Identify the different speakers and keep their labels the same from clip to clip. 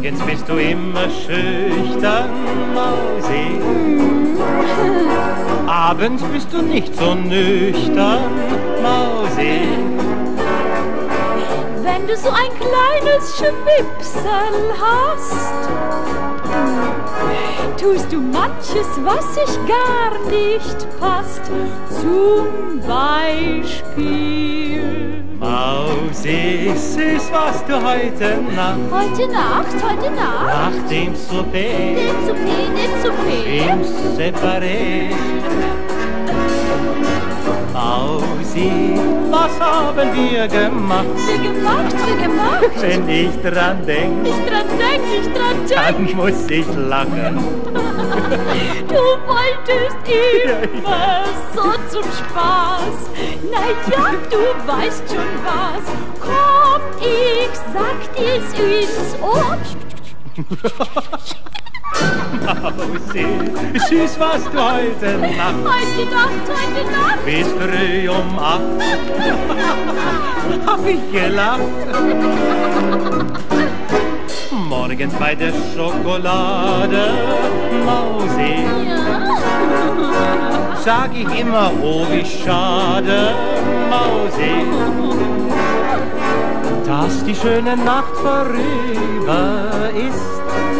Speaker 1: Morgens bist du immer schüchtern, Mausi. Abends bist du nicht so nüchtern, Mausi.
Speaker 2: Wenn du so ein kleines Schwipsel hast, tust du manches, was sich gar nicht passt. Zum Beispiel:
Speaker 1: Mausi, süß, was du heute Nacht
Speaker 2: Heute Nacht,
Speaker 1: nach dem Souper im Separé. Mausi, was haben wir gemacht?
Speaker 2: Wir gemacht.
Speaker 1: Wenn ich dran denk,
Speaker 2: Ich dran denk.
Speaker 1: dann muss ich lachen.
Speaker 2: Du wolltest immer so zum Spaß. Na ja, du weißt schon was. Komm, ich sag dir's ins Ohr.
Speaker 1: Mausi, süß, was du heute Nacht
Speaker 2: Heute Nacht.
Speaker 1: bis früh um 8 hab ich gelacht. Morgens bei der Schokolade, Mausi, sag ich immer, oh wie schade, Mausi, dass die schöne Nacht vorüber ist.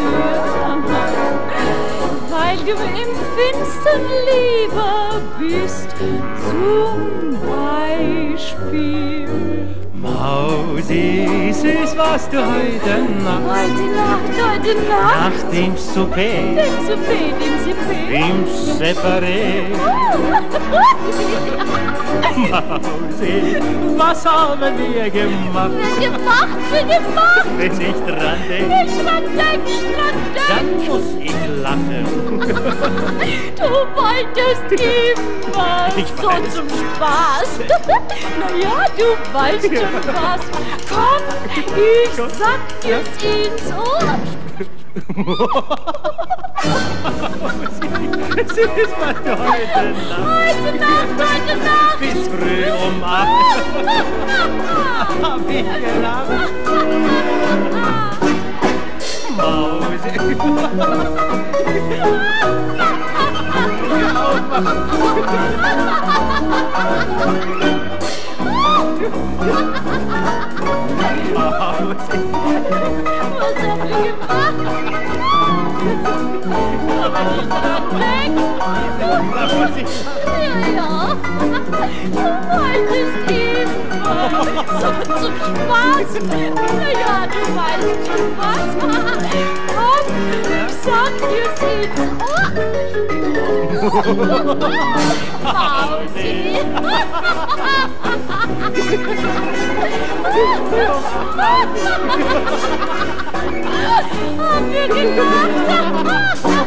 Speaker 2: Weil du im Finstern lieber bist. Zum Beispiel:
Speaker 1: Mausi, süß, was du heute Nacht
Speaker 2: Heute Nacht.
Speaker 1: nach dem Souper
Speaker 2: Dem Souper.
Speaker 1: im Separé. Mausi, was haben wir gemacht?
Speaker 2: Wir gemacht.
Speaker 1: Wenn ich dran denk, dann muss ich lachen.
Speaker 2: Du wolltest immer
Speaker 1: Ich
Speaker 2: so
Speaker 1: weiß.
Speaker 2: zum Spaß. Na ja, du weißt schon was. Komm, ich sag dir's ins Ohr.
Speaker 1: Süß, was du heute Nacht
Speaker 2: Nacht.
Speaker 1: bis früh um 8 hab ich gelacht. Mausi.
Speaker 2: Was hab ich gemacht? Aber nicht dran denken. Ja. Du wolltest immer so zum Spaß. Na ja, du weißt schon was. Komm, ich sag dir's ins Ohr. Mausi. Haben wir gemacht.